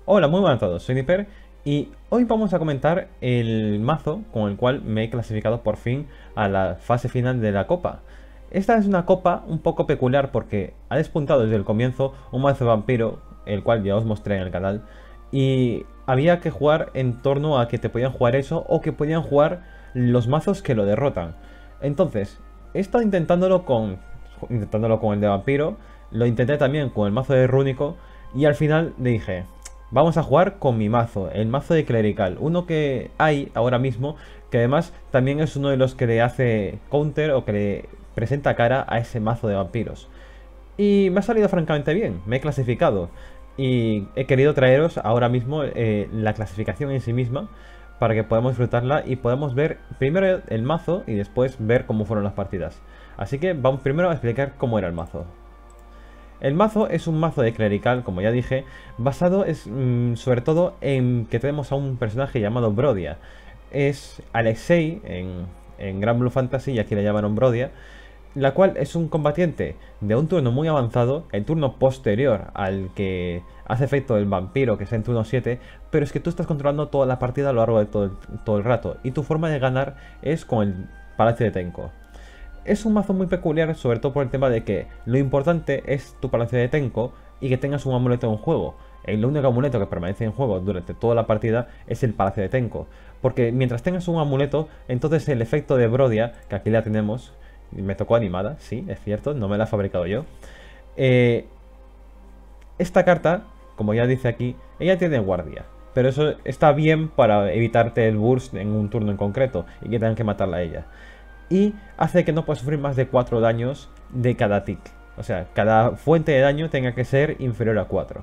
Hola, muy buenas a todos, soy Nipper y hoy vamos a comentar el mazo con el cual me he clasificado por fin a la fase final de la copa. Esta es una copa un poco peculiar porque ha despuntado desde el comienzo un mazo de vampiro, el cual ya os mostré en el canal, y había que jugar en torno a que te podían jugar eso o que podían jugar los mazos que lo derrotan. Entonces, he estado intentándolo con el de vampiro, lo intenté también con el mazo de rúnico y al final le dije, vamos a jugar con mi mazo, el mazo de clerical, uno que hay ahora mismo, que además también es uno de los que le hace counter o que le presenta cara a ese mazo de vampiros. Y me ha salido francamente bien, me he clasificado y he querido traeros ahora mismo la clasificación en sí misma para que podamos disfrutarla y podamos ver primero el mazo y después ver cómo fueron las partidas. Así que vamos primero a explicar cómo era el mazo. El mazo es un mazo de clerical, como ya dije, basado sobre todo en que tenemos a un personaje llamado Brodia. Es Alexei en Gran Blue Fantasy, y aquí le llamaron Brodia, la cual es un combatiente de un turno muy avanzado, el turno posterior al que hace efecto el vampiro, que es en turno 7, pero es que tú estás controlando toda la partida a lo largo de todo el rato, y tu forma de ganar es con el Palacio de Tenko. Es un mazo muy peculiar, sobre todo por el tema de que lo importante es tu Palacio de Tenko y que tengas un amuleto en juego. El único amuleto que permanece en juego durante toda la partida es el Palacio de Tenko. Porque mientras tengas un amuleto, entonces el efecto de Brodia, que aquí la tenemos, me tocó animada, sí, es cierto, no me la he fabricado yo. Eh, esta carta, como ya dice aquí, ella tiene guardia. Pero eso está bien para evitarte el burst en un turno en concreto y que tengan que matarla a ella. Y hace que no puedas sufrir más de 4 daños de cada tick. O sea, cada fuente de daño tenga que ser inferior a 4.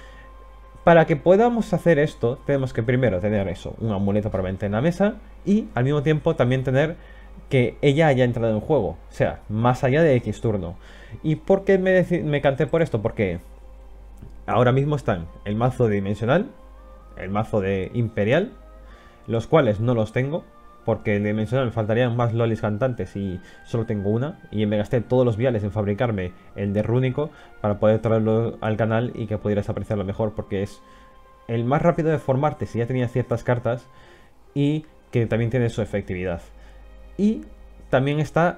Para que podamos hacer esto, tenemos que primero tener eso, un amuleto permanente en la mesa y al mismo tiempo también tener que ella haya entrado en juego, o sea, más allá de X turno. ¿Y por qué me canté por esto? Porque ahora mismo están el mazo de dimensional, el mazo de imperial, los cuales no los tengo, porque de dimensional me faltarían más lolis cantantes y solo tengo una, y me gasté todos los viales en fabricarme el de rúnico para poder traerlo al canal y que pudieras apreciarlo mejor, porque es el más rápido de formarte si ya tenías ciertas cartas y que también tiene su efectividad. Y también está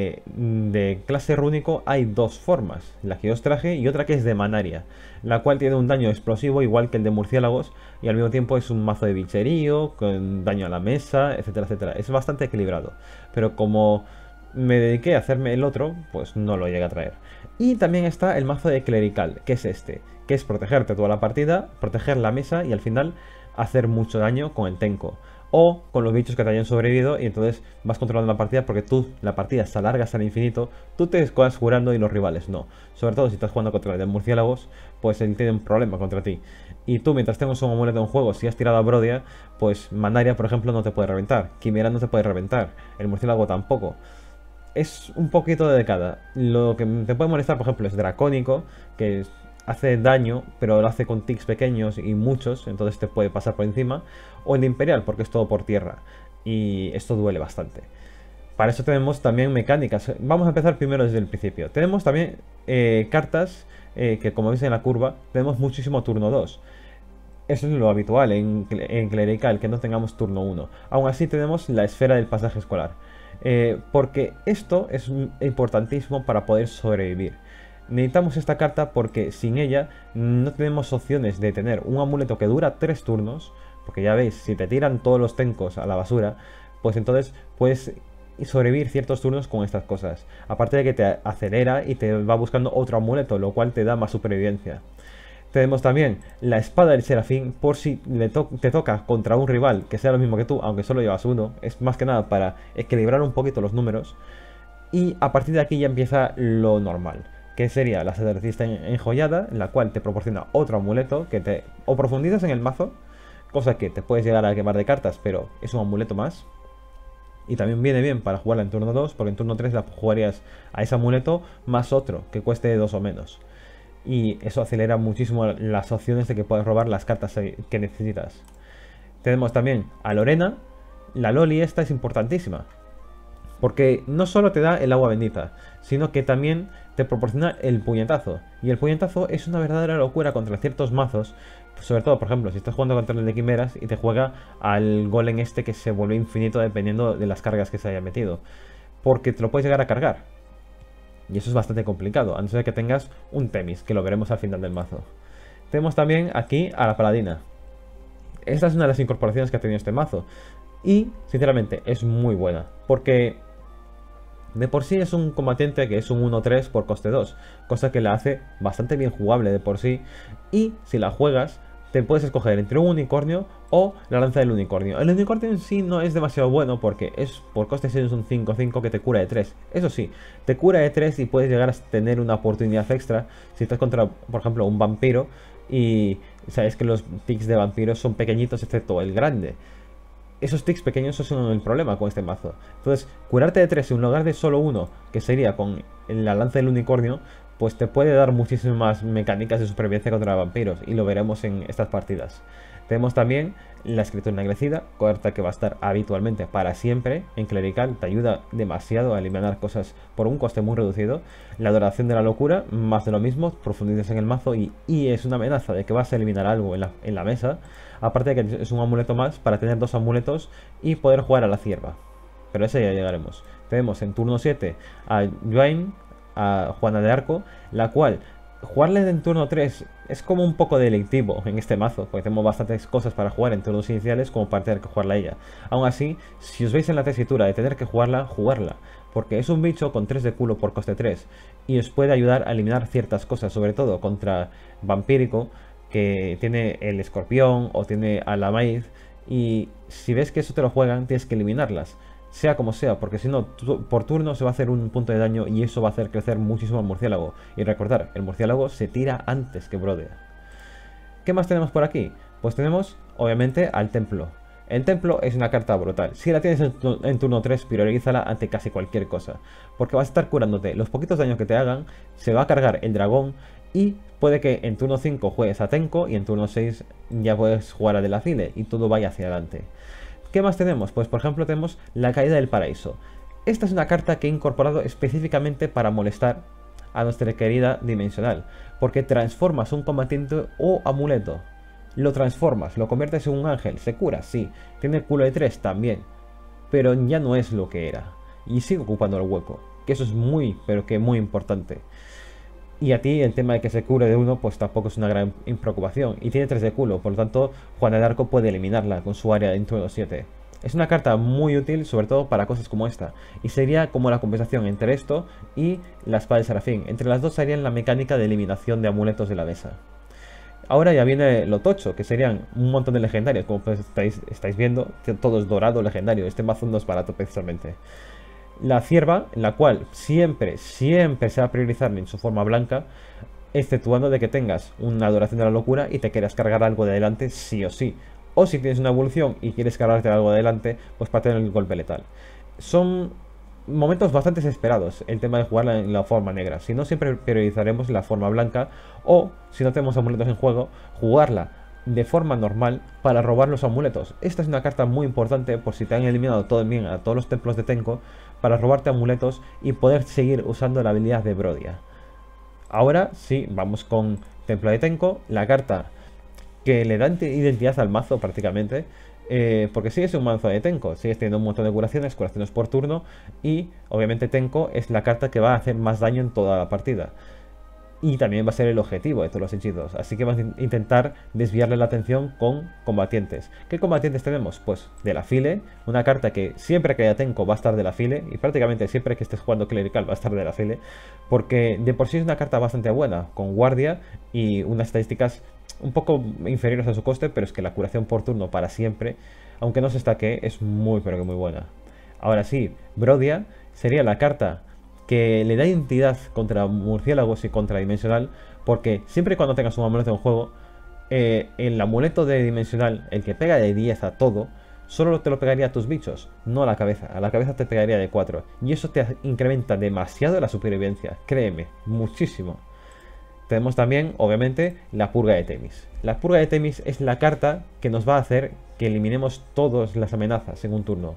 de clase rúnico, hay dos formas, la que yo os traje y otra que es de Manaria, la cual tiene un daño explosivo igual que el de murciélagos y al mismo tiempo es un mazo de bicherío, con daño a la mesa, etcétera, etcétera. Es bastante equilibrado, pero como me dediqué a hacerme el otro, pues no lo llegué a traer. Y también está el mazo de clerical, que es este, que es protegerte toda la partida, proteger la mesa y al final hacer mucho daño con el Tenko o con los bichos que te hayan sobrevivido y entonces vas controlando la partida porque la partida se alarga hasta el infinito, tú te vas jurando y los rivales no. Sobre todo si estás jugando contra el de murciélagos, pues él tiene un problema contra ti. Y tú mientras tengas un amuleto en juego, si has tirado a Brodia, pues Manaria por ejemplo no te puede reventar, Quimera no te puede reventar, el murciélago tampoco. Es un poquito de cada. Lo que te puede molestar, por ejemplo, es Dracónico, que hace daño, pero lo hace con ticks pequeños y muchos, entonces te puede pasar por encima. O el Imperial, porque es todo por tierra. Y esto duele bastante. Para eso tenemos también mecánicas. Vamos a empezar primero desde el principio. Tenemos también cartas que, como veis en la curva, tenemos muchísimo turno 2. Eso es lo habitual en Clerical, que no tengamos turno 1. Aún así tenemos la esfera del pasaje escolar. Porque esto es importantísimo para poder sobrevivir. Necesitamos esta carta porque sin ella no tenemos opciones de tener un amuleto que dura 3 turnos. Porque ya veis, si te tiran todos los tencos a la basura, pues entonces puedes sobrevivir ciertos turnos con estas cosas. Aparte de que te acelera y te va buscando otro amuleto, lo cual te da más supervivencia. Tenemos también la espada del serafín, por si te toca contra un rival que sea lo mismo que tú, aunque solo llevas uno. Es más que nada para equilibrar un poquito los números. Y a partir de aquí ya empieza lo normal, que sería la sacerdotisa enjollada, la cual te proporciona otro amuleto que te o profundizas en el mazo, cosa que te puedes llegar a quemar de cartas, pero es un amuleto más. Y también viene bien para jugarla en turno 2, porque en turno 3 la jugarías a ese amuleto más otro, que cueste 2 o menos. Y eso acelera muchísimo las opciones de que puedas robar las cartas que necesitas. Tenemos también a Lorena. La Loli esta es importantísima, porque no solo te da el agua bendita, sino que también te proporciona el puñetazo. Y el puñetazo es una verdadera locura contra ciertos mazos, Sobre todo, por ejemplo, si estás jugando contra el de quimeras y te juega al golem este que se vuelve infinito dependiendo de las cargas que se haya metido. Porque te lo puedes llegar a cargar. Y eso es bastante complicado, a no ser que tengas un Temis, que lo veremos al final del mazo. Tenemos también aquí a la paladina. Esta es una de las incorporaciones que ha tenido este mazo. Y, sinceramente, es muy buena. Porque de por sí es un combatiente que es un 1-3 por coste 2. Cosa que la hace bastante bien jugable de por sí. Y si la juegas, te puedes escoger entre un unicornio o la lanza del unicornio. El unicornio en sí no es demasiado bueno porque es por coste 6 es un 5-5 que te cura de 3. Eso sí, te cura de 3 y puedes llegar a tener una oportunidad extra si estás contra, por ejemplo, un vampiro y sabes que los ticks de vampiros son pequeñitos excepto el grande. Esos ticks pequeños son el problema con este mazo. Entonces, curarte de 3 en lugar de solo uno, que sería con la lanza del unicornio, pues te puede dar muchísimas mecánicas de supervivencia contra vampiros, y lo veremos en estas partidas. Tenemos también la escritura ennegrecida, carta que va a estar habitualmente para siempre en clerical, te ayuda demasiado a eliminar cosas por un coste muy reducido. La adoración de la locura, más de lo mismo, profundizas en el mazo y es una amenaza de que vas a eliminar algo en la mesa. Aparte de que es un amuleto más para tener 2 amuletos y poder jugar a la cierva. Pero a ese ya llegaremos. Tenemos en turno 7 a Joan, a Juana de Arco, la cual jugarle en turno 3 es como un poco delictivo en este mazo, porque tenemos bastantes cosas para jugar en turnos iniciales como para tener que jugarla ella. Aún así, si os veis en la tesitura de tener que jugarla, porque es un bicho con 3 de culo por coste 3 y os puede ayudar a eliminar ciertas cosas, sobre todo contra vampírico, que tiene el escorpión o tiene a la maíz, y si ves que eso te lo juegan, tienes que eliminarlas. Sea como sea, porque si no, por turno se va a hacer un punto de daño y eso va a hacer crecer muchísimo al murciélago. Y recordar, el murciélago se tira antes que Brodea. ¿Qué más tenemos por aquí? Pues tenemos, obviamente, al templo. El templo es una carta brutal. Si la tienes en turno 3, priorízala ante casi cualquier cosa. Porque vas a estar curándote los poquitos daños que te hagan, se va a cargar el dragón y puede que en turno 5 juegues a Tenko y en turno 6 ya puedes jugar a Delafile y todo vaya hacia adelante. ¿Qué más tenemos? Pues por ejemplo tenemos la caída del paraíso. Esta es una carta que he incorporado específicamente para molestar a nuestra querida dimensional, porque transformas un combatiente o amuleto. Lo transformas, lo conviertes en un ángel, se cura, sí, tiene culo de 3 también, pero ya no es lo que era, y sigue ocupando el hueco, que eso es muy, pero que muy importante. Y a ti el tema de que se cure de 1 pues tampoco es una gran preocupación. Y tiene 3 de culo, por lo tanto Juana de Arco puede eliminarla con su área de turno 7. Es una carta muy útil, sobre todo para cosas como esta. Y sería como la compensación entre esto y la espada de Serafín. Entre las dos serían la mecánica de eliminación de amuletos de la mesa. Ahora ya viene lo tocho, que serían un montón de legendarios. Como pues estáis viendo, todo es dorado legendario. Este mazo no es barato precisamente. La cierva, en la cual siempre se va a priorizar en su forma blanca, exceptuando de que tengas una adoración de la locura y te quieras cargar algo de adelante sí o sí. O si tienes una evolución y quieres cargarte algo de adelante, pues para tener el golpe letal. Son momentos bastante esperados el tema de jugarla en la forma negra. Si no, siempre priorizaremos la forma blanca, o si no tenemos amuletos en juego, jugarla de forma normal para robar los amuletos. Esta es una carta muy importante por si te han eliminado todo bien a todos los templos de Tenko, para robarte amuletos y poder seguir usando la habilidad de Brodia. Ahora sí, vamos con Templo de Tenko, la carta que le da identidad al mazo prácticamente, porque sigue siendo un mazo de Tenko, sigues teniendo un montón de curaciones por turno, y obviamente Tenko es la carta que va a hacer más daño en toda la partida. Y también va a ser el objetivo de todos los hechizos. Así que vamos a intentar desviarle la atención con combatientes. ¿Qué combatientes tenemos? Pues Delafile, una carta que siempre que haya Tenko va a estar Delafile. Y prácticamente siempre que estés jugando Clerical va a estar Delafile. Porque de por sí es una carta bastante buena, con guardia y unas estadísticas un poco inferiores a su coste. Pero es que la curación por turno para siempre, aunque no se estaque, es muy pero que muy buena. Ahora sí, Brodia sería la carta que le da identidad contra murciélagos y contra dimensional, porque siempre y cuando tengas un amuleto en juego, el amuleto de dimensional, el que pega de 10 a todo, solo te lo pegaría a tus bichos, no a la cabeza. A la cabeza te pegaría de 4, y eso te incrementa demasiado la supervivencia, créeme, muchísimo. Tenemos también, obviamente, la purga de Temis. La purga de Temis es la carta que nos va a hacer que eliminemos todas las amenazas en un turno,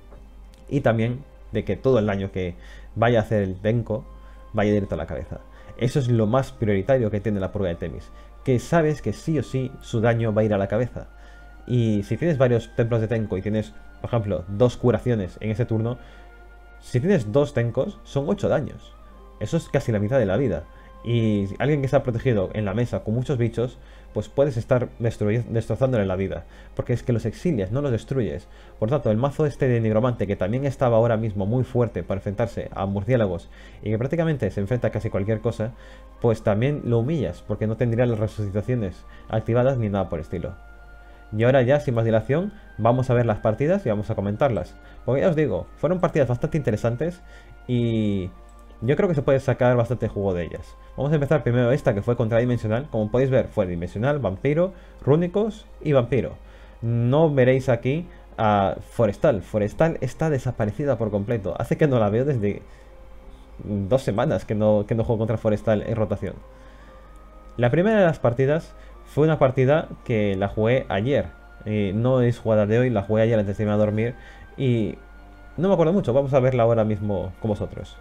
y también de que todo el daño que vaya a hacer el Tenko vaya directo a la cabeza. Eso es lo más prioritario que tiene la purga de Temis, que sabes que sí o sí su daño va a ir a la cabeza. Y si tienes varios templos de Tenko y tienes, por ejemplo, 2 curaciones en ese turno, si tienes 2 Tenkos, son 8 daños. Eso es casi la mitad de la vida. Y alguien que está protegido en la mesa con muchos bichos, pues puedes estar destrozándole la vida. Porque es que los exilias, no los destruyes. Por tanto, el mazo este de Nigromante, que también estaba ahora mismo muy fuerte para enfrentarse a murciélagos y que prácticamente se enfrenta a casi cualquier cosa, pues también lo humillas, porque no tendría las resucitaciones activadas ni nada por el estilo. Y ahora ya, sin más dilación, vamos a ver las partidas y vamos a comentarlas. Porque ya os digo, fueron partidas bastante interesantes y yo creo que se puede sacar bastante jugo de ellas. Vamos a empezar primero esta, que fue contra Dimensional. Como podéis ver, fue Dimensional, Vampiro, Rúnicos y Vampiro. No veréis aquí a Forestal. Forestal está desaparecida por completo. Hace que no la veo desde 2 semanas que no juego contra Forestal en rotación. La primera de las partidas fue una partida que la jugué ayer. No es jugada de hoy, la jugué ayer antes de irme a dormir. Y no me acuerdo mucho, vamos a verla ahora mismo con vosotros.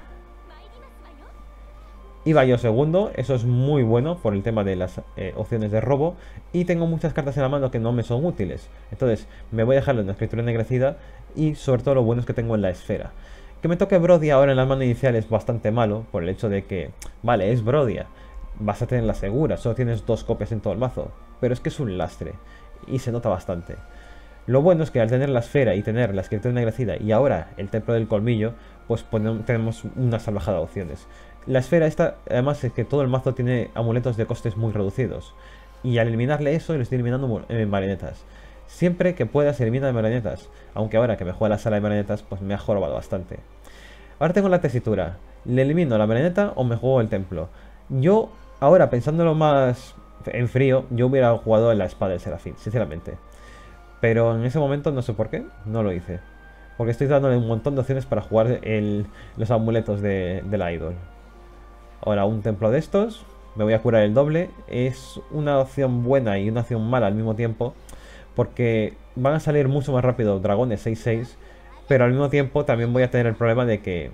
Iba yo segundo, eso es muy bueno por el tema de las opciones de robo. Y tengo muchas cartas en la mano que no me son útiles. Entonces me voy a dejarlo en la escritura ennegrecida. Y sobre todo lo bueno es que tengo en la esfera. Que me toque Brodia ahora en la mano inicial es bastante malo. Por el hecho de que, vale, es Brodia, vas a tenerla segura, solo tienes 2 copias en todo el mazo. Pero es que es un lastre. Y se nota bastante. Lo bueno es que al tener la esfera y tener la escritura ennegrecida y ahora el templo del colmillo, pues tenemos una salvajada de opciones. La esfera esta, además, es que todo el mazo tiene amuletos de costes muy reducidos. Y al eliminarle eso, le estoy eliminando marionetas. Siempre que puedas, elimina marionetas. Aunque ahora que me juega la sala de marionetas, pues me ha jorobado bastante. Ahora tengo la tesitura. ¿Le elimino la marioneta o me juego el templo? Yo, ahora pensándolo más en frío, yo hubiera jugado en la espada del Serafín, sinceramente. Pero en ese momento, no sé por qué, no lo hice. Porque estoy dándole un montón de opciones para jugar los amuletos de la idol. Ahora, un templo de estos, me voy a curar el doble. Es una opción buena y una opción mala al mismo tiempo, porque van a salir mucho más rápido dragones 6-6. Pero al mismo tiempo también voy a tener el problema de que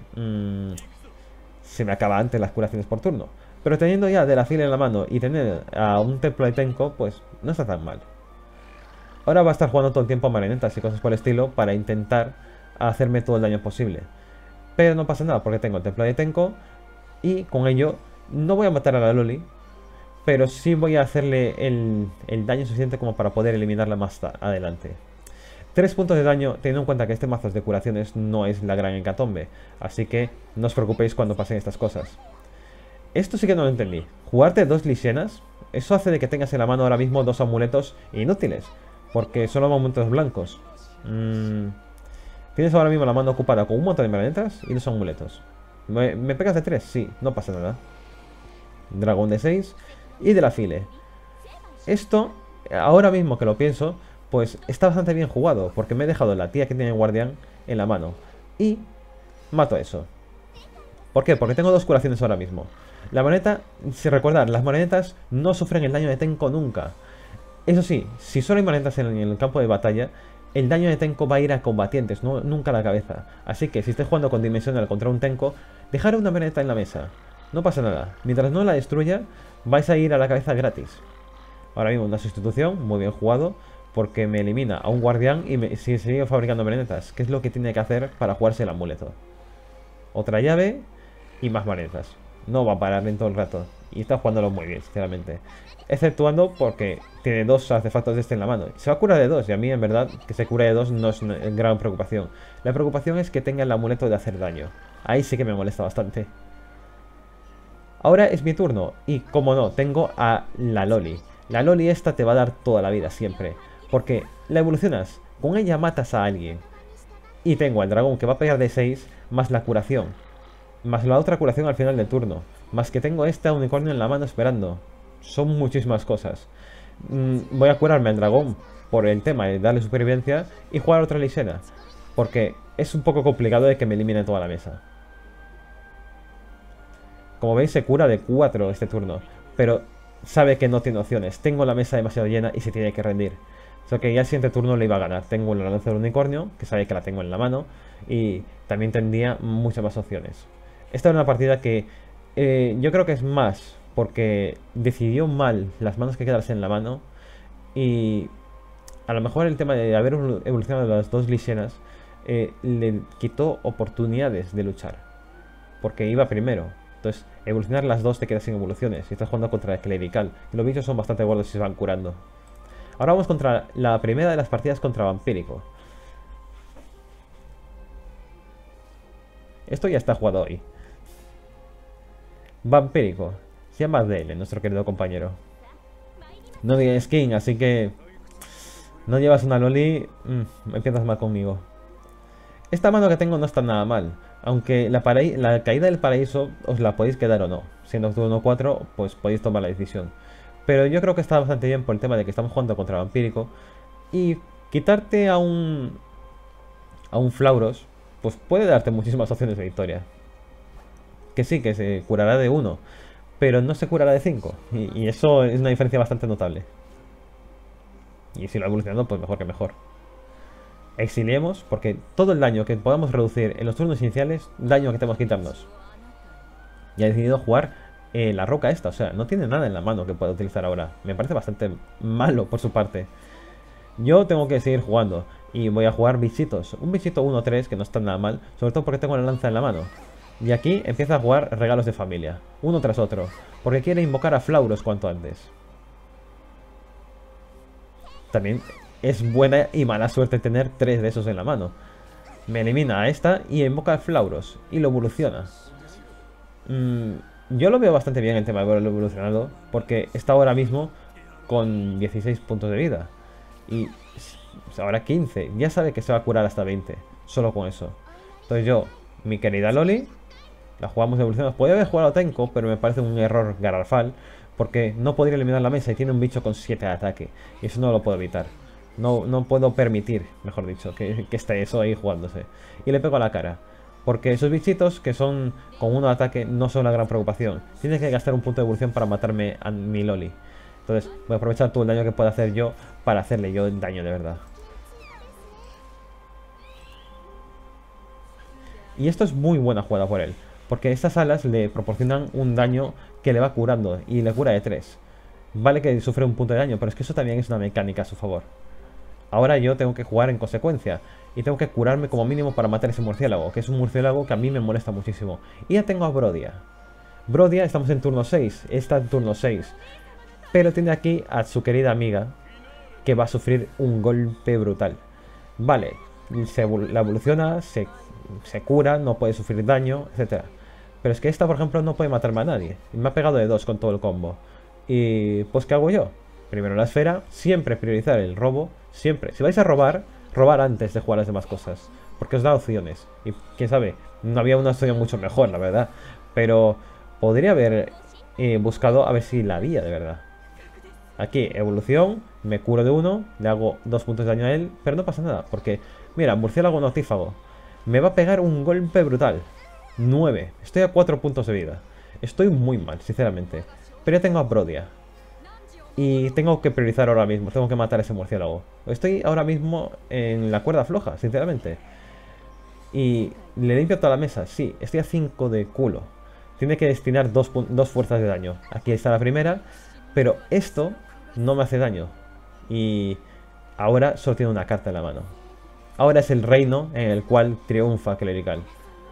se me acaba antes las curaciones por turno. Pero teniendo ya de la fila en la mano y tener a un templo de Tenko, pues no está tan mal. Ahora va a estar jugando todo el tiempo a marionetas y cosas por el estilo para intentar hacerme todo el daño posible. Pero no pasa nada porque tengo el templo de Tenko y con ello no voy a matar a la Loli, pero sí voy a hacerle el daño suficiente como para poder eliminarla más adelante. 3 puntos de daño, teniendo en cuenta que este mazo de curaciones no es la gran hecatombe, así que no os preocupéis cuando pasen estas cosas. Esto sí que no lo entendí. Jugarte 2 Lisienas, eso hace de que tengas en la mano ahora mismo 2 amuletos inútiles, porque son amuletos blancos. Tienes ahora mismo la mano ocupada con un montón de marionetas y 2 amuletos. ¿Me pegas de 3? Sí, no pasa nada. Dragón de 6 y de la file. Esto, ahora mismo que lo pienso, pues está bastante bien jugado, porque me he dejado la tía que tiene guardián en la mano. Y mato eso. ¿Por qué? Porque tengo 2 curaciones ahora mismo. La marioneta, si recordar, las marionetas no sufren el daño de Tenko nunca. Eso sí, si solo hay marionetas en el campo de batalla, el daño de Tenko va a ir a combatientes, nunca a la cabeza. Así que si estés jugando con Dimensional contra un Tenko, dejar una marioneta en la mesa. No pasa nada. Mientras no la destruya, vais a ir a la cabeza gratis. Ahora mismo una sustitución, muy bien jugado, porque me elimina a un guardián y me sigue fabricando marionetas, que es lo que tiene que hacer para jugarse el amuleto. Otra llave y más marionetas. No va a parar en todo el rato. Y está jugándolo muy bien, sinceramente. Exceptuando porque tiene 2 artefactos de este en la mano. Se va a curar de 2 y a mí en verdad que se cura de 2 no es una gran preocupación. La preocupación es que tenga el amuleto de hacer daño. Ahí sí que me molesta bastante. Ahora es mi turno y como no, tengo a la Loli. La Loli esta te va a dar toda la vida siempre. Porque la evolucionas, con ella matas a alguien. Y tengo al dragón que va a pegar de 6 más la curación. Más la otra curación al final del turno. Más que tengo este unicornio en la mano esperando. Son muchísimas cosas. Voy a curarme al dragón por el tema de darle supervivencia y jugar otra Lisena. Porque es un poco complicado de que me elimine toda la mesa. Como veis se cura de 4 este turno. Pero sabe que no tiene opciones. Tengo la mesa demasiado llena y se tiene que rendir. O sea que ya el siguiente turno le iba a ganar. Tengo la lanza del unicornio, que sabe que la tengo en la mano. Y también tendría muchas más opciones. Esta es una partida que yo creo que es más porque decidió mal las manos que quedarse en la mano. Y a lo mejor el tema de haber evolucionado las dos Lisienas le quitó oportunidades de luchar, porque iba primero. Entonces, evolucionar las dos te quedas sin evoluciones y estás jugando contra el clerical. Y los bichos son bastante gordos y se van curando. Ahora vamos contra la primera de las partidas contra Vampírico. Esto ya está jugado hoy. Vampírico. Se llama Dele, nuestro querido compañero. No tiene skin, así que... No llevas una loli, empiezas mal conmigo. Esta mano que tengo no está nada mal. Aunque la caída del paraíso os la podéis quedar o no. Siendo turno 4, pues podéis tomar la decisión. Pero yo creo que está bastante bien por el tema de que estamos jugando contra Vampírico. Y quitarte a un Flauros, pues puede darte muchísimas opciones de victoria. Que sí, que se curará de 1, pero no se curará de 5. Y eso es una diferencia bastante notable. Y si lo ha evolucionado, pues mejor que mejor. Exiliemos, porque todo el daño que podamos reducir en los turnos iniciales, daño que tenemos que quitarnos. Y ha decidido jugar la roca esta, o sea, no tiene nada en la mano que pueda utilizar ahora. Me parece bastante malo por su parte. Yo tengo que seguir jugando y voy a jugar bichitos. Un bichito 1-3 que no está nada mal, sobre todo porque tengo la lanza en la mano. Y aquí empieza a jugar regalos de familia, uno tras otro, porque quiere invocar a Flauros cuanto antes. También es buena y mala suerte tener 3 de esos en la mano. Me elimina a esta y invoca a Flauros y lo evoluciona. Yo lo veo bastante bien el tema de haberlo evolucionado, porque está ahora mismo con 16 puntos de vida. Y ahora 15. Ya sabe que se va a curar hasta 20. Solo con eso. Entonces yo, mi querida Loli, la jugamos evolucionados. Podría haber jugado a Tenko, pero me parece un error garrafal. Porque no podría eliminar la mesa y tiene un bicho con 7 de ataque. Y eso no lo puedo evitar. No puedo permitir, mejor dicho, que esté eso ahí jugándose. Y le pego a la cara. Porque esos bichitos que son con 1 de ataque no son la gran preocupación. Tienes que gastar un punto de evolución para matarme a mi Loli. Entonces voy a aprovechar todo el daño que pueda hacer yo para hacerle yo daño de verdad. Y esto es muy buena jugada por él, porque estas alas le proporcionan un daño que le va curando y le cura de 3. Vale que sufre un punto de daño, pero es que eso también es una mecánica a su favor. Ahora yo tengo que jugar en consecuencia y tengo que curarme como mínimo para matar ese murciélago, que es un murciélago que a mí me molesta muchísimo. Y ya tengo a Brodia. Brodia, estamos en turno 6, está en turno 6. Pero tiene aquí a su querida amiga, que va a sufrir un golpe brutal. Vale, la evoluciona, se cura, no puede sufrir daño, etc. Pero es que esta, por ejemplo, no puede matarme a nadie. Y me ha pegado de 2 con todo el combo. Y pues, ¿qué hago yo? Primero la esfera, siempre priorizar el robo, siempre. Si vais a robar, robar antes de jugar las demás cosas. Porque os da opciones. Y quién sabe, no había una opción mucho mejor, la verdad. Pero podría haber buscado a ver si la había de verdad. Aquí, evolución, me curo de 1, le hago 2 puntos de daño a él, pero no pasa nada, porque, mira, murciélago noctífago, me va a pegar un golpe brutal. 9, estoy a 4 puntos de vida. Estoy muy mal, sinceramente. Pero ya tengo a Brodia. Y tengo que priorizar ahora mismo, tengo que matar a ese murciélago. Estoy ahora mismo en la cuerda floja, sinceramente. Y le limpio toda la mesa, sí, estoy a 5 de culo. Tiene que destinar 2 fuerzas de daño. Aquí está la primera, pero esto no me hace daño. Y ahora solo tiene una carta en la mano. Ahora es el reino en el cual triunfa Clerical.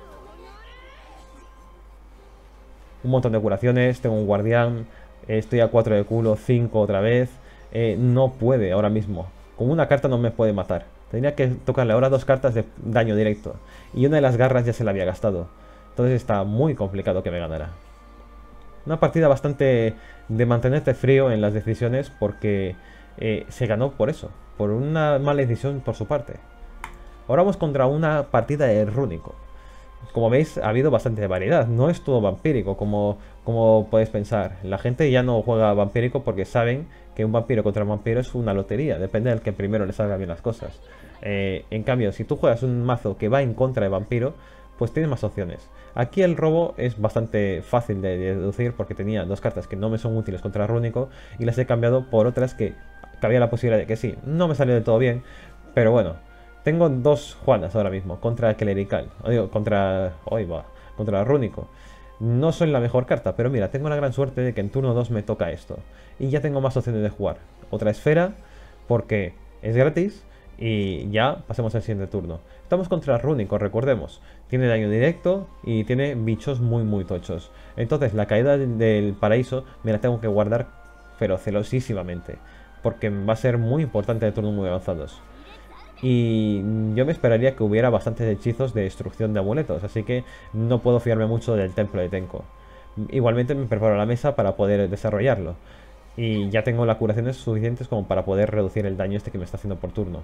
Un montón de curaciones, tengo un guardián, estoy a 4 de culo, 5 otra vez. No puede ahora mismo. Con una carta no me puede matar. Tendría que tocarle ahora 2 cartas de daño directo. Y una de las garras ya se la había gastado. Entonces está muy complicado que me ganara. Una partida bastante de mantenerte frío en las decisiones, porque se ganó por eso, por una mala decisión por su parte. Ahora vamos contra una partida de rúnico. Como veis, ha habido bastante variedad, no es todo vampírico como podéis pensar. La gente ya no juega vampírico porque saben que un vampiro contra un vampiro es una lotería, depende del que primero le salga bien las cosas. En cambio, si tú juegas un mazo que va en contra de vampiro, pues tienes más opciones. Aquí el robo es bastante fácil de deducir, porque tenía 2 cartas que no me son útiles contra rúnico y las he cambiado por otras que cabía la posibilidad de que sí. No me salió de todo bien, pero bueno. Tengo 2 Juanas ahora mismo contra Clerical, contra rúnico. No soy la mejor carta, pero mira, tengo la gran suerte de que en turno 2 me toca esto. Y ya tengo más opciones de jugar. Otra esfera, porque es gratis. Y ya pasemos al siguiente turno. Estamos contra Rúnico, recordemos. Tiene daño directo y tiene bichos muy tochos. Entonces la caída del paraíso me la tengo que guardar, pero celosísimamente. Porque va a ser muy importante de turnos muy avanzados. Y yo me esperaría que hubiera bastantes hechizos de destrucción de amuletos, así que no puedo fiarme mucho del templo de Tenko. Igualmente me preparo la mesa para poder desarrollarlo. Y ya tengo las curaciones suficientes como para poder reducir el daño este que me está haciendo por turno.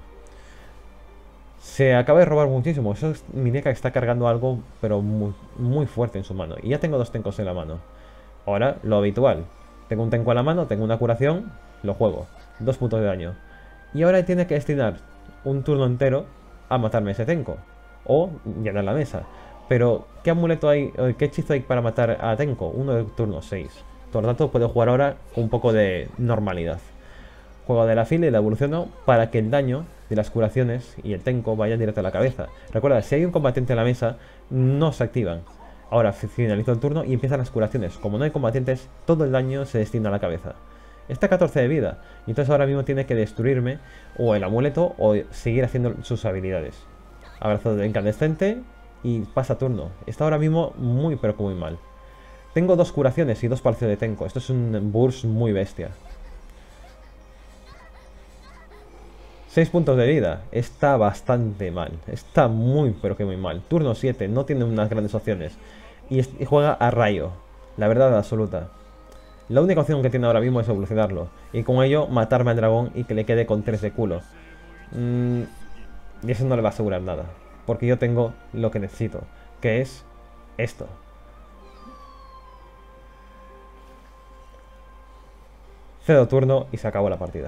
Se acaba de robar muchísimo. Eso es mi Mecha que está cargando algo, pero muy fuerte en su mano. Y ya tengo dos Tenkos en la mano. Ahora, lo habitual. Tengo un Tenko en la mano, tengo una curación, lo juego. 2 puntos de daño. Y ahora tiene que destinar un turno entero a matarme ese Tenko. O llenar la mesa. Pero, ¿qué amuleto hay, qué hechizo hay para matar a Tenko? Uno de turno 6. Por lo tanto, puedo jugar ahora con un poco de normalidad. Juego de la fila y la evoluciono para que el daño de las curaciones y el Tenko vaya directo a la cabeza. Recuerda, si hay un combatiente en la mesa, no se activan. Ahora finalizo el turno y empiezan las curaciones. Como no hay combatientes, todo el daño se destina a la cabeza. Está a 14 de vida, y entonces ahora mismo tiene que destruirme o el amuleto o seguir haciendo sus habilidades. Abrazo de incandescente y pasa turno. Está ahora mismo muy pero que muy mal. Tengo 2 curaciones y 2 palacios de Tenko. Esto es un burst muy bestia. 6 puntos de vida. Está bastante mal. Está muy pero que muy mal. Turno 7. No tiene unas grandes opciones. Y juega a rayo. La verdad absoluta. La única opción que tiene ahora mismo es evolucionarlo. Y con ello matarme al dragón y que le quede con 3 de culo. Y eso no le va a asegurar nada. Porque yo tengo lo que necesito. Que es esto. Cedo turno y se acabó la partida.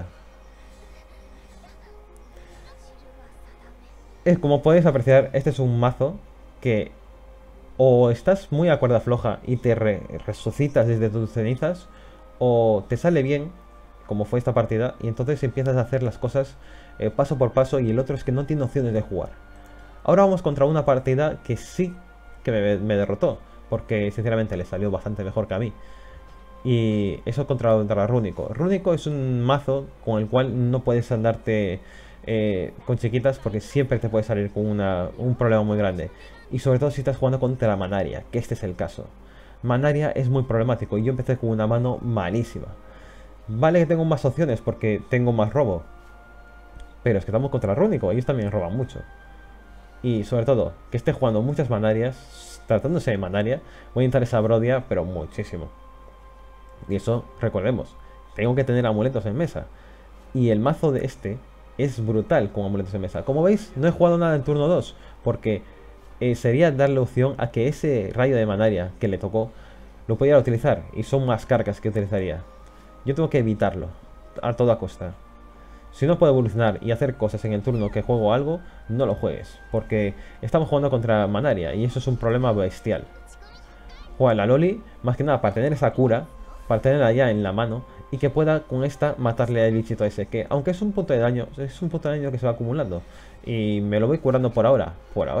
Como podéis apreciar, este es un mazo que o estás muy a cuerda floja y te resucitas desde tus cenizas, o te sale bien, como fue esta partida, y entonces empiezas a hacer las cosas paso por paso, y el otro es que no tiene opciones de jugar. Ahora vamos contra una partida que sí que me derrotó, porque sinceramente le salió bastante mejor que a mí. Y eso contra Rúnico. Rúnico es un mazo con el cual no puedes andarte con chiquitas, porque siempre te puede salir con un problema muy grande. Y sobre todo si estás jugando contra Manaria, que este es el caso. Manaria es muy problemático y yo empecé con una mano malísima. Vale que tengo más opciones porque tengo más robo, pero es que estamos contra Rúnico, ellos también roban mucho. Y sobre todo, que esté jugando muchas Manarias, tratándose de Manaria, voy a intentar esa Brodia, pero muchísimo. Y eso, recordemos, tengo que tener amuletos en mesa. Y el mazo de este es brutal con amuletos en mesa. Como veis, no he jugado nada en turno 2, porque sería darle opción a que ese rayo de Manaria que le tocó lo pudiera utilizar, y son más cargas que utilizaría. Yo tengo que evitarlo a toda costa. Si no puedo evolucionar y hacer cosas en el turno que juego algo, no lo juegues, porque estamos jugando contra Manaria y eso es un problema bestial. Juega la Loli, más que nada para tener esa cura, para tenerla ya en la mano y que pueda con esta matarle al bichito ese, que aunque es un punto de daño, es un punto de daño que se va acumulando. Y me lo voy curando por ahora,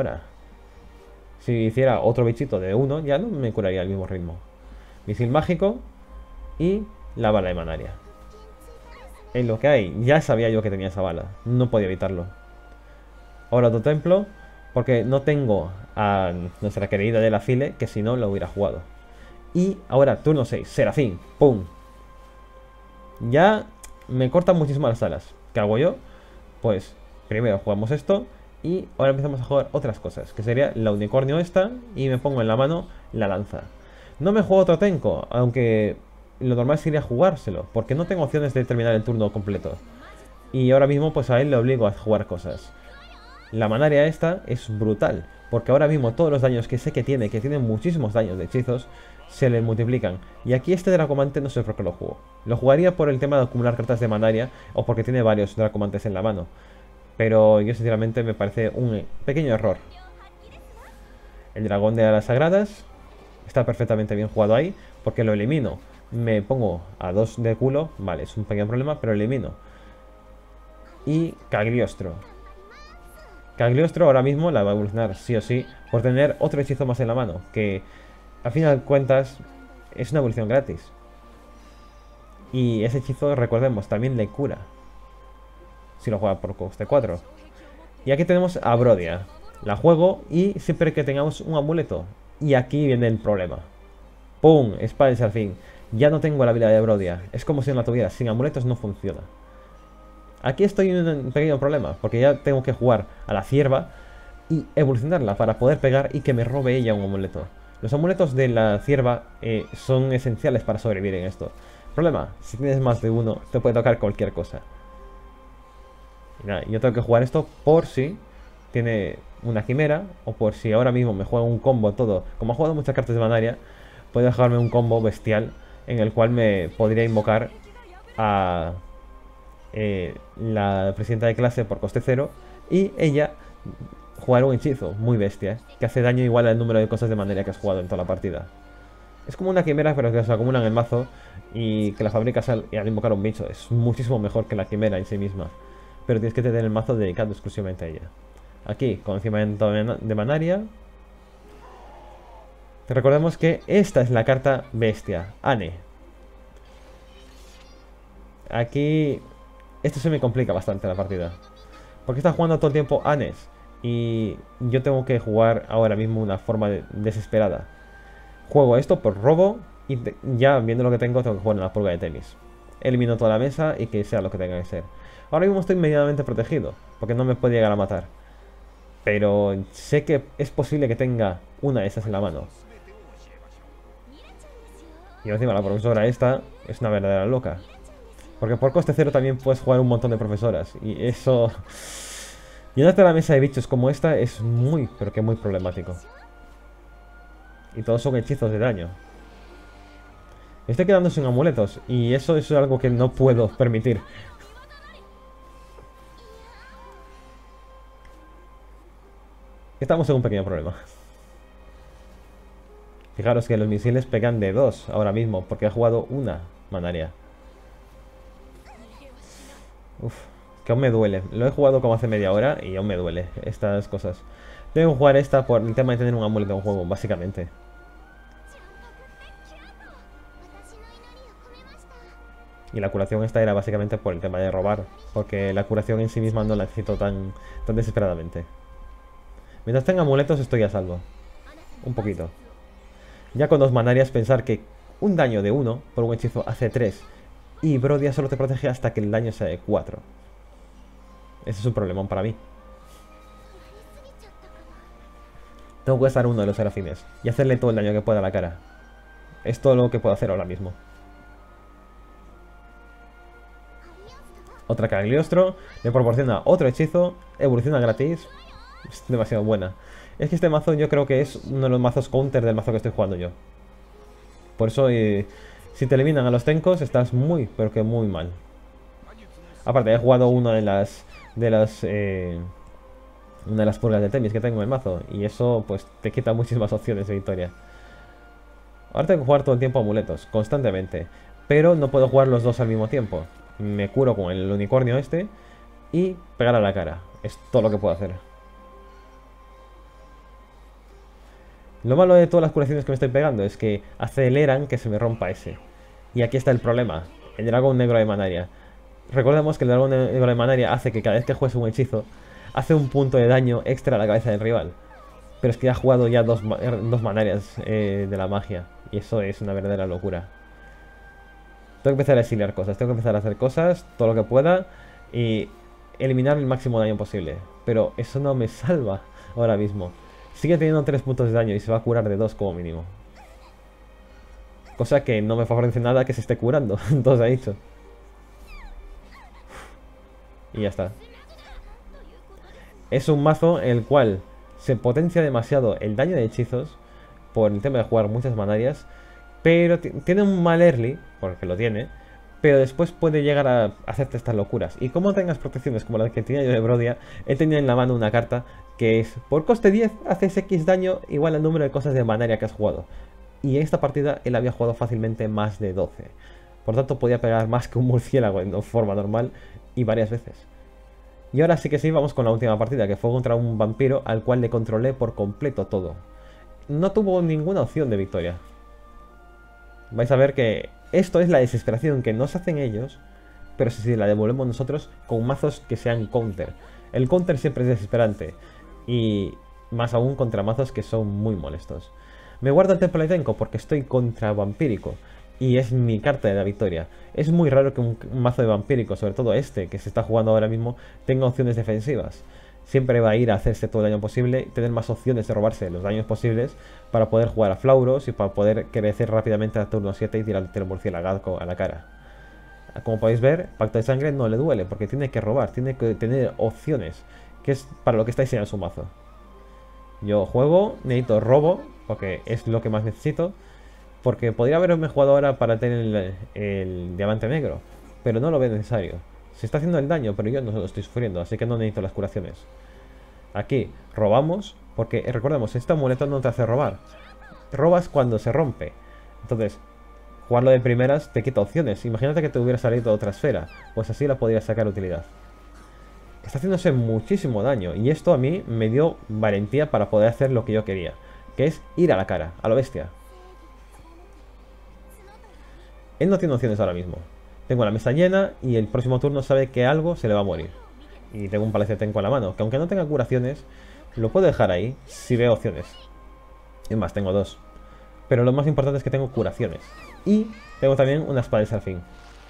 Si hiciera otro bichito de 1, ya no me curaría al mismo ritmo. Misil mágico y la bala de Manaria. En lo que hay, ya sabía yo que tenía esa bala, no podía evitarlo. Ahora otro templo, porque no tengo a nuestra querida de la file, que si no lo hubiera jugado. Y ahora turno 6, Serafín, ¡pum! Ya me cortan muchísimo las alas. ¿Qué hago yo? Pues primero jugamos esto y ahora empezamos a jugar otras cosas, que sería la unicornio esta, y me pongo en la mano la lanza. No me juego otro Tenko, aunque lo normal sería jugárselo, porque no tengo opciones de terminar el turno completo. Y ahora mismo pues a él le obligo a jugar cosas. La Manaria esta es brutal, porque ahora mismo todos los daños que sé que tiene muchísimos daños de hechizos, se le multiplican. Y aquí este Dracomante no sé por qué lo juego. Lo jugaría por el tema de acumular cartas de Manaria, o porque tiene varios Dracomantes en la mano. Pero yo sinceramente me parece un pequeño error. El dragón de alas sagradas está perfectamente bien jugado ahí, porque lo elimino. Me pongo a 2 de culo, vale, es un pequeño problema, pero elimino. Y Cagliostro. Cagliostro ahora mismo la va a evolucionar sí o sí por tener otro hechizo más en la mano, que Al final de cuentas, es una evolución gratis. Y ese hechizo, recordemos, también le cura. Si lo juega por coste 4. Y aquí tenemos a Brodia. La juego y siempre que tengamos un amuleto. Y aquí viene el problema. ¡Pum! Espada al fin. Ya no tengo la habilidad de Brodia. Es como si no la tuviera. Sin amuletos no funciona. Aquí estoy en un pequeño problema. Porque ya tengo que jugar a la cierva y evolucionarla para poder pegar y que me robe ella un amuleto. Los amuletos de la cierva son esenciales para sobrevivir en esto. Problema, si tienes más de uno, te puede tocar cualquier cosa. Y nada, yo tengo que jugar esto por si tiene una quimera o por si ahora mismo me juega un combo todo. Como ha jugado muchas cartas de Manaria, puede dejarme un combo bestial en el cual me podría invocar a la presidenta de clase por coste 0 y ella jugar un hechizo muy bestia que hace daño igual al número de cosas de Manaria que has jugado en toda la partida. Es como una quimera pero que se acumulan en el mazo y que la fabricas al invocar un bicho. Es muchísimo mejor que la quimera en sí misma. Pero tienes que tener el mazo dedicado exclusivamente a ella. Aquí, conocimiento de Manaria. Recordemos que esta es la carta bestia, Anne. Aquí, esto se me complica bastante la partida. Porque está jugando todo el tiempo Anes. Y yo tengo que jugar ahora mismo una forma desesperada. Juego esto por robo y ya viendo lo que tengo que jugar en la purga de Temis. Elimino toda la mesa y que sea lo que tenga que ser. Ahora mismo estoy medianamente protegido, porque no me puede llegar a matar. Pero sé que es posible que tenga una de esas en la mano. Y encima la profesora esta es una verdadera loca. Porque por coste 0 también puedes jugar un montón de profesoras. Y eso... Llenarte la mesa de bichos como esta es muy, pero que muy problemático. Y todos son hechizos de daño. Me estoy quedando sin amuletos. Y eso es algo que no puedo permitir. Estamos en un pequeño problema. Fijaros que los misiles pegan de 2 ahora mismo. Porque ha jugado una Manaria. Uf, que aún me duele. Lo he jugado como hace media hora y aún me duele estas cosas. Tengo que jugar esta por el tema de tener un amuleto en juego, básicamente. Y la curación esta era básicamente por el tema de robar. Porque la curación en sí misma no la necesito tan desesperadamente. Mientras tenga amuletos estoy a salvo. Un poquito. Ya con 2 manarias pensar que un daño de 1 por un hechizo hace 3. Y Brodia solo te protege hasta que el daño sea de 4. Ese es un problemón para mí. Tengo que gastar uno de los serafines y hacerle todo el daño que pueda a la cara. Es todo lo que puedo hacer ahora mismo. Otra Cagliostro, le proporciona otro hechizo, evoluciona gratis. Es demasiado buena. Es que este mazo yo creo que es uno de los mazos counter del mazo que estoy jugando yo. Por eso, si te eliminan a los Tenkos, estás muy, pero que muy mal. Aparte, he jugado una de las purgas de Temis que tengo en el mazo. Y eso, pues, te quita muchísimas opciones de victoria. Ahora tengo que jugar todo el tiempo amuletos, constantemente. Pero no puedo jugar los dos al mismo tiempo. Me curo con el unicornio este y pegar a la cara. Es todo lo que puedo hacer. Lo malo de todas las curaciones que me estoy pegando es que aceleran que se me rompa ese. Y aquí está el problema. El dragón negro de Manaria. Recordemos que el dragón negro de Manaria hace que cada vez que juegues un hechizo, hace un punto de daño extra a la cabeza del rival. Pero es que ha jugado ya dos Manarias de la magia. Y eso es una verdadera locura. Tengo que empezar a exiliar cosas. Tengo que empezar a hacer cosas, todo lo que pueda. Y eliminar el máximo daño posible. Pero eso no me salva ahora mismo. Sigue teniendo 3 puntos de daño y se va a curar de 2 como mínimo. Cosa que no me favorece nada que se esté curando. Entonces ha dicho. Y ya está. Es un mazo en el cual se potencia demasiado el daño de hechizos por el tema de jugar muchas manarias. Pero tiene un mal early, porque lo tiene. Pero después puede llegar a hacerte estas locuras. Y como tengas protecciones como la que tenía yo de Brodia, he tenido en la mano una carta que es, por coste 10, haces X daño igual al número de cosas de Manaria que has jugado. Y en esta partida él había jugado fácilmente más de 12. Por tanto podía pegar más que un murciélago en forma normal y varias veces. Y ahora sí que sí, vamos con la última partida, que fue contra un vampiro al cual le controlé por completo todo. no tuvo ninguna opción de victoria. Vais a ver que esto es la desesperación que nos hacen ellos, pero si la devolvemos nosotros con mazos que sean counter. El counter siempre es desesperante, y más aún contra mazos que son muy molestos. Me guardo el Templo de Tenko porque estoy contra Vampírico, y es mi carta de la victoria. Es muy raro que un mazo de Vampírico, sobre todo este que se está jugando ahora mismo, tenga opciones defensivas. Siempre va a ir a hacerse todo el daño posible y tener más opciones de robarse los daños posibles para poder jugar a Flauros y para poder crecer rápidamente a turno 7 y tirarte el murciélago a la cara. Como podéis ver, Pacto de Sangre no le duele porque tiene que robar, tiene que tener opciones, que es para lo que está diseñado su mazo. Yo juego, necesito robo, porque es lo que más necesito, porque podría haberme jugado ahora para tener el diamante negro, pero no lo veo necesario. Se está haciendo el daño, pero yo no lo estoy sufriendo, así que no necesito las curaciones. Aquí robamos, porque recordemos, este amuleto no te hace robar. Robas cuando se rompe. Entonces, jugarlo de primeras te quita opciones. Imagínate que te hubiera salido otra esfera, pues así la podrías sacar utilidad. Está haciéndose muchísimo daño, y esto a mí me dio valentía para poder hacer lo que yo quería, que es ir a la cara, a lo bestia. Él no tiene opciones ahora mismo. Tengo la mesa llena y el próximo turno sabe que algo se le va a morir. Y tengo un Palacio de Tenko a la mano, que aunque no tenga curaciones, lo puedo dejar ahí si veo opciones. Es más, tengo dos. Pero lo más importante es que tengo curaciones. Y tengo también una espada de Serafín.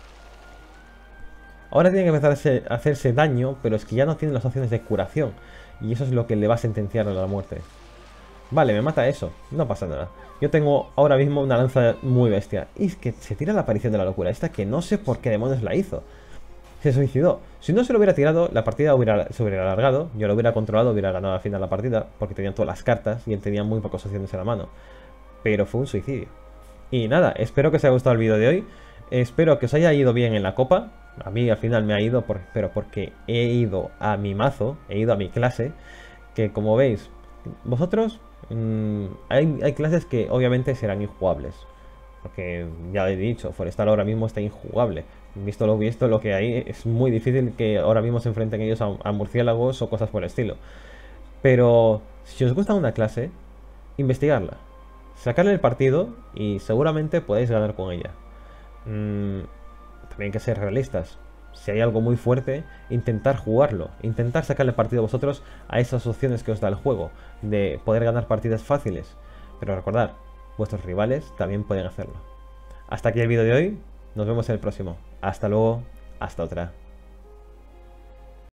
Ahora tiene que empezar a hacerse daño, pero es que ya no tiene las opciones de curación. Y eso es lo que le va a sentenciar a la muerte. Vale, me mata eso, no pasa nada. Yo tengo ahora mismo una lanza muy bestia. Y es que se tira la aparición de la locura esta, que no sé por qué demonios la hizo. Se suicidó. Si no se lo hubiera tirado, la partida se hubiera alargado. Yo lo hubiera controlado, hubiera ganado al final la partida, porque tenían todas las cartas y él tenía muy pocas opciones en la mano. Pero fue un suicidio. Y nada, espero que os haya gustado el vídeo de hoy. Espero que os haya ido bien en la copa. A mí al final me ha ido, pero porque he ido a mi mazo, he ido a mi clase. Que como veis, vosotros, hay clases que obviamente serán injugables. Porque ya he dicho, Forestal ahora mismo está injugable. Visto lo que hay, es muy difícil que ahora mismo se enfrenten ellos a murciélagos o cosas por el estilo. Pero si os gusta una clase, investigarla, sacarle el partido y seguramente podéis ganar con ella. También hay que ser realistas. Si hay algo muy fuerte, intentar jugarlo, intentar sacarle partido a vosotros a esas opciones que os da el juego, de poder ganar partidas fáciles. Pero recordad, vuestros rivales también pueden hacerlo. Hasta aquí el vídeo de hoy, nos vemos en el próximo. Hasta luego, hasta otra.